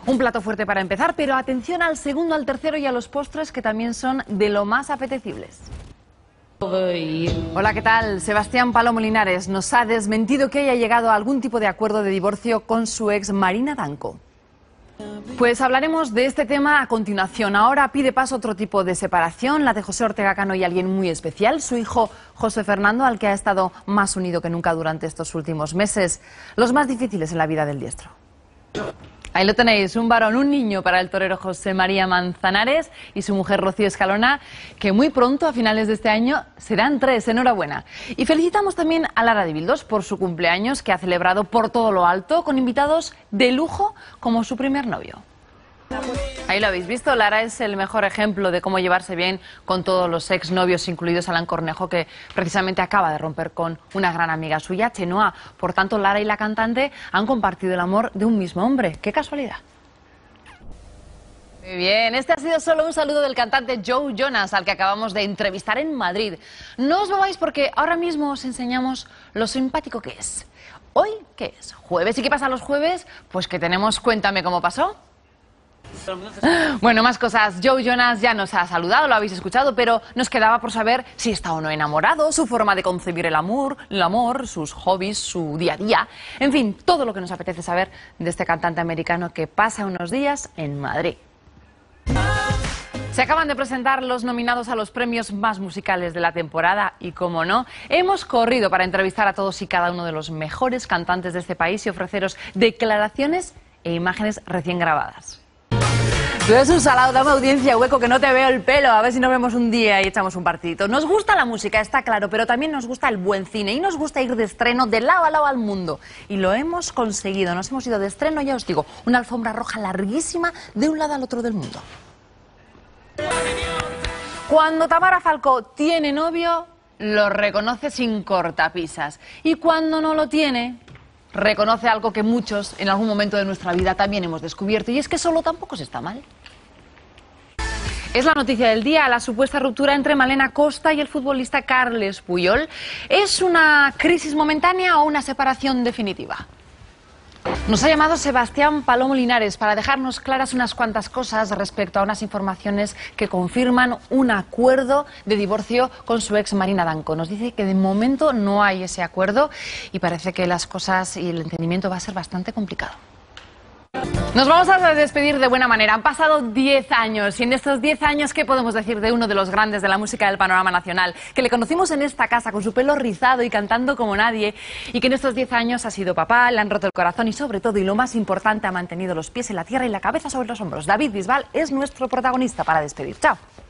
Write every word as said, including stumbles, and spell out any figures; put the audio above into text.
Un plato fuerte para empezar, pero atención al segundo, al tercero y a los postres, que también son de lo más apetecibles. Hola, ¿qué tal? Sebastián Palomo Linares nos ha desmentido que haya llegado a algún tipo de acuerdo de divorcio con su ex Marina Danco. Pues hablaremos de este tema a continuación. Ahora pide paso otro tipo de separación, la de José Ortega Cano y alguien muy especial, su hijo José Fernando, al que ha estado más unido que nunca durante estos últimos meses, los más difíciles en la vida del diestro. Ahí lo tenéis, un varón, un niño para el torero José María Manzanares y su mujer Rocío Escalona, que muy pronto, a finales de este año, serán tres. Enhorabuena. Y felicitamos también a Lara de Bildos por su cumpleaños, que ha celebrado por todo lo alto, con invitados de lujo como su primer novio. Ahí lo habéis visto, Lara es el mejor ejemplo de cómo llevarse bien con todos los exnovios, incluidos Alan Cornejo, que precisamente acaba de romper con una gran amiga suya, Chenoa. Por tanto, Lara y la cantante han compartido el amor de un mismo hombre. ¡Qué casualidad! Muy bien, este ha sido solo un saludo del cantante Joe Jonas, al que acabamos de entrevistar en Madrid. No os mováis porque ahora mismo os enseñamos lo simpático que es. ¿Hoy qué es? ¿Jueves? ¿Y qué pasa los jueves? Pues que tenemos Cuéntame cómo pasó. Bueno, más cosas. Joe Jonas ya nos ha saludado, lo habéis escuchado, pero nos quedaba por saber si está o no enamorado, su forma de concebir el amor, el amor, sus hobbies, su día a día. En fin, todo lo que nos apetece saber de este cantante americano que pasa unos días en Madrid. Se acaban de presentar los nominados a los premios más musicales de la temporada y, como no, hemos corrido para entrevistar a todos y cada uno de los mejores cantantes de este país y ofreceros declaraciones e imágenes recién grabadas. Tú eres un salado, dame audiencia, hueco, que no te veo el pelo. A ver si nos vemos un día y echamos un partidito. Nos gusta la música, está claro, pero también nos gusta el buen cine y nos gusta ir de estreno de lado a lado al mundo. Y lo hemos conseguido, nos hemos ido de estreno, ya os digo, una alfombra roja larguísima de un lado al otro del mundo. Cuando Tamara Falcó tiene novio, lo reconoce sin cortapisas. Y cuando no lo tiene, reconoce algo que muchos en algún momento de nuestra vida también hemos descubierto, y es que solo tampoco se está mal. Es la noticia del día, la supuesta ruptura entre Malena Costa y el futbolista Carles Puyol. ¿Es una crisis momentánea o una separación definitiva? Nos ha llamado Sebastián Palomo Linares para dejarnos claras unas cuantas cosas respecto a unas informaciones que confirman un acuerdo de divorcio con su ex Marina Danco. Nos dice que de momento no hay ese acuerdo y parece que las cosas y el entendimiento va a ser bastante complicado. Nos vamos a despedir de buena manera. Han pasado diez años y en estos diez años, ¿qué podemos decir de uno de los grandes de la música del panorama nacional? Que le conocimos en esta casa con su pelo rizado y cantando como nadie, y que en estos diez años ha sido papá, le han roto el corazón y sobre todo, y lo más importante, ha mantenido los pies en la tierra y la cabeza sobre los hombros. David Bisbal es nuestro protagonista para despedir. Chao.